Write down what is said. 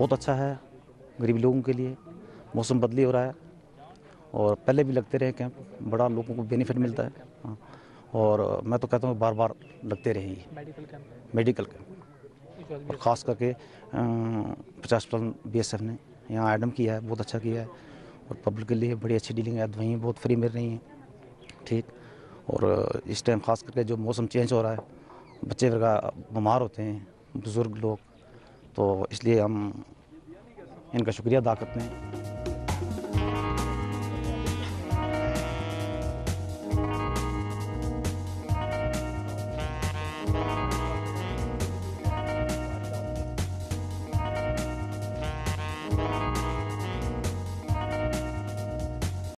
बहुत अच्छा है गरीब लोगों के लिए। मौसम बदली हो रहा है और पहले भी लगते रहे कैंप, बड़ा लोगों को बेनिफिट मिलता है। हाँ, और मैं तो कहता हूँ बार बार लगते रहे मेडिकल कैंप, और ख़ास करके 50% BSF ने यहाँ एडम किया है, बहुत अच्छा किया है। और पब्लिक के लिए बड़ी अच्छी डीलिंग है, दवाइयाँ बहुत फ्री मिल रही हैं, ठीक। और इस टाइम ख़ास करके जो मौसम चेंज हो रहा है, बच्चे वगैरह बीमार होते हैं, बुज़ुर्ग लोग, तो इसलिए हम इनका शुक्रिया अदा करते हैं।